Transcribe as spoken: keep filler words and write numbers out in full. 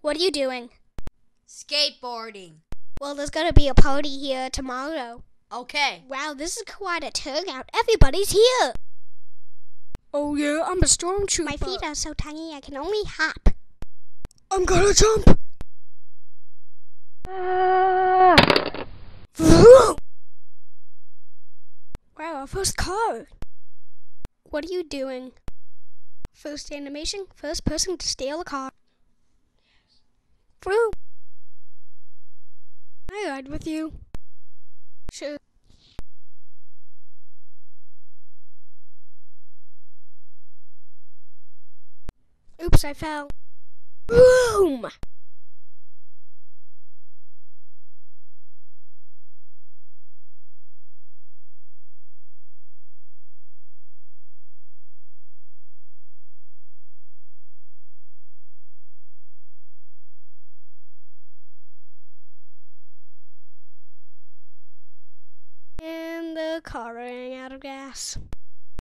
What are you doing? Skateboarding. Well, there's gonna be a party here tomorrow. Okay. Wow, this is quite a turnout. Everybody's here. Oh yeah, I'm a stormtrooper. My feet are so tiny I can only hop. I'm gonna jump. Ah. Wow, our first car. What are you doing? First animation, first person to steal a car. Vroom. Can I ride with you? Sure. Oops, I fell. Boom! And the car ran out of gas.